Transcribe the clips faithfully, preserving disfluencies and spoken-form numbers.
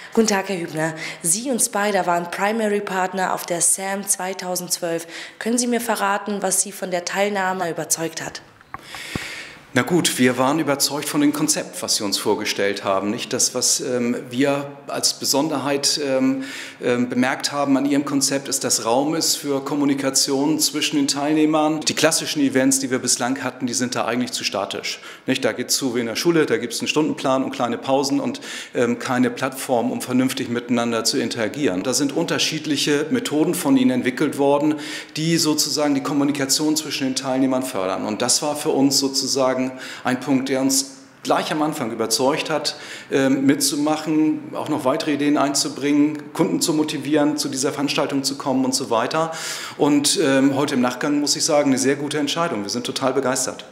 Guten Tag, Herr Hübner. Sie und Spider waren Primary Partner auf der S A M zweitausendzwölf. Können Sie mir verraten, was Sie von der Teilnahme überzeugt hat? Na gut, wir waren überzeugt von dem Konzept, was Sie uns vorgestellt haben. Nicht das, was ähm, wir als Besonderheit ähm, ähm, bemerkt haben an Ihrem Konzept, ist, dass Raum ist für Kommunikation zwischen den Teilnehmern. Die klassischen Events, die wir bislang hatten, die sind da eigentlich zu statisch. Nicht? Da geht es so wie in der Schule, da gibt es einen Stundenplan und kleine Pausen und ähm, keine Plattform, um vernünftig miteinander zu interagieren. Da sind unterschiedliche Methoden von Ihnen entwickelt worden, die sozusagen die Kommunikation zwischen den Teilnehmern fördern. Und das war für uns sozusagen ein Punkt, der uns gleich am Anfang überzeugt hat, mitzumachen, auch noch weitere Ideen einzubringen, Kunden zu motivieren, zu dieser Veranstaltung zu kommen und so weiter. Und ähm, heute im Nachgang muss ich sagen, eine sehr gute Entscheidung. Wir sind total begeistert.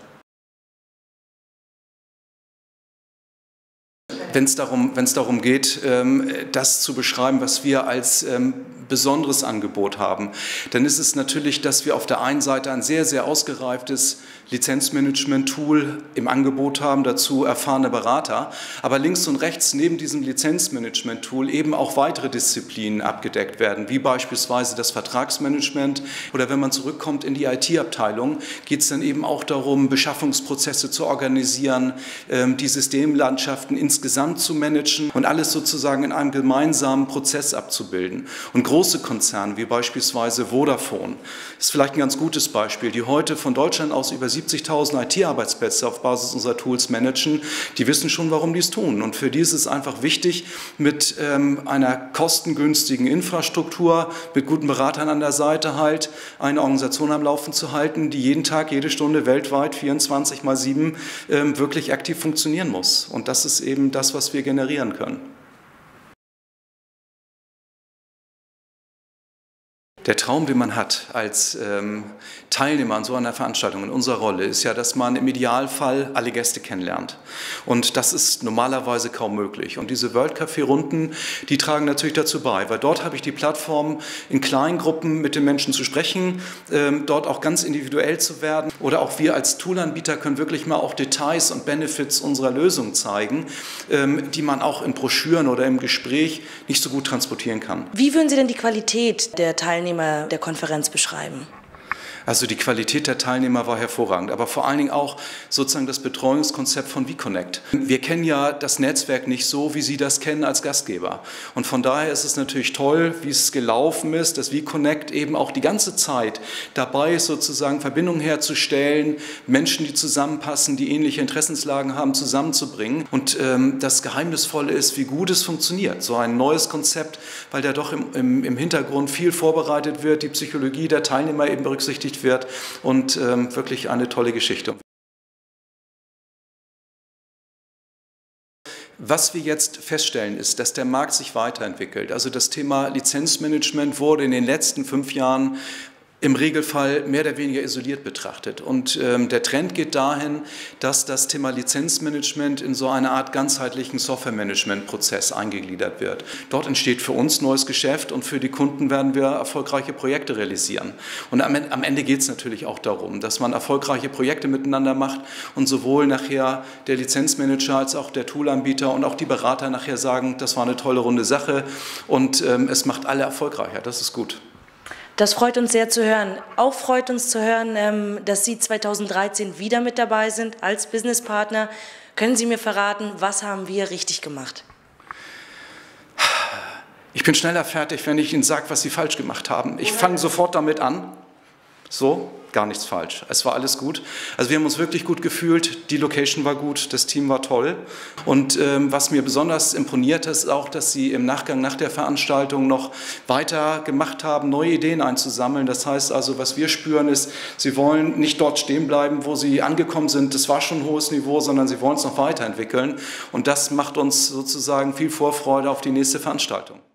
Wenn es darum, wenn es darum geht, das zu beschreiben, was wir als besonderes Angebot haben, dann ist es natürlich, dass wir auf der einen Seite ein sehr, sehr ausgereiftes Lizenzmanagement-Tool im Angebot haben, dazu erfahrene Berater, aber links und rechts neben diesem Lizenzmanagement-Tool eben auch weitere Disziplinen abgedeckt werden, wie beispielsweise das Vertragsmanagement oder wenn man zurückkommt in die I T-Abteilung, geht es dann eben auch darum, Beschaffungsprozesse zu organisieren, die Systemlandschaften insgesamt zu managen und alles sozusagen in einem gemeinsamen Prozess abzubilden. Und große Konzerne wie beispielsweise Vodafone ist vielleicht ein ganz gutes Beispiel, die heute von Deutschland aus über siebzigtausend I T-Arbeitsplätze auf Basis unserer Tools managen, die wissen schon, warum die es tun. Und für die ist es einfach wichtig, mit ähm, einer kostengünstigen Infrastruktur, mit guten Beratern an der Seite halt, eine Organisation am Laufen zu halten, die jeden Tag, jede Stunde weltweit vierundzwanzig mal sieben ähm, wirklich aktiv funktionieren muss. Und das ist eben das, was wir generieren können. Der Traum, den man hat als ähm, Teilnehmer an so einer Veranstaltung in unserer Rolle, ist ja, dass man im Idealfall alle Gäste kennenlernt. Und das ist normalerweise kaum möglich. Und diese World Café-Runden, die tragen natürlich dazu bei, weil dort habe ich die Plattform, in kleinen Gruppen mit den Menschen zu sprechen, ähm, dort auch ganz individuell zu werden. Oder auch wir als Toolanbieter können wirklich mal auch Details und Benefits unserer Lösung zeigen, ähm, die man auch in Broschüren oder im Gespräch nicht so gut transportieren kann. Wie würden Sie denn die Qualität der Teilnehmer der Konferenz beschreiben? Also die Qualität der Teilnehmer war hervorragend, aber vor allen Dingen auch sozusagen das Betreuungskonzept von vConnect. Wir kennen ja das Netzwerk nicht so, wie Sie das kennen als Gastgeber. Und von daher ist es natürlich toll, wie es gelaufen ist, dass vConnect eben auch die ganze Zeit dabei ist, sozusagen Verbindungen herzustellen, Menschen, die zusammenpassen, die ähnliche Interessenslagen haben, zusammenzubringen. Und ähm, das Geheimnisvolle ist, wie gut es funktioniert. So ein neues Konzept, weil da doch im, im, im Hintergrund viel vorbereitet wird, die Psychologie der Teilnehmer eben berücksichtigt wird und ähm, wirklich eine tolle Geschichte. Was wir jetzt feststellen, ist, dass der Markt sich weiterentwickelt. Also das Thema Lizenzmanagement wurde in den letzten fünf Jahren im Regelfall mehr oder weniger isoliert betrachtet. Und ähm, der Trend geht dahin, dass das Thema Lizenzmanagement in so eine Art ganzheitlichen Software-Management-Prozess eingegliedert wird. Dort entsteht für uns neues Geschäft und für die Kunden werden wir erfolgreiche Projekte realisieren. Und am, am Ende geht es natürlich auch darum, dass man erfolgreiche Projekte miteinander macht und sowohl nachher der Lizenzmanager als auch der Toolanbieter und auch die Berater nachher sagen, das war eine tolle runde Sache und ähm, es macht alle erfolgreicher. Das ist gut. Das freut uns sehr zu hören. Auch freut uns zu hören, dass Sie zweitausenddreizehn wieder mit dabei sind als Businesspartner. Können Sie mir verraten, was haben wir richtig gemacht? Ich bin schneller fertig, wenn ich Ihnen sage, was Sie falsch gemacht haben. Ich fange sofort damit an. So, gar nichts falsch. Es war alles gut. Also wir haben uns wirklich gut gefühlt. Die Location war gut, das Team war toll. Und ähm, was mir besonders imponiert ist auch, dass Sie im Nachgang nach der Veranstaltung noch weiter gemacht haben, neue Ideen einzusammeln. Das heißt also, was wir spüren ist, Sie wollen nicht dort stehen bleiben, wo Sie angekommen sind. Das war schon ein hohes Niveau, sondern Sie wollen es noch weiterentwickeln. Und das macht uns sozusagen viel Vorfreude auf die nächste Veranstaltung.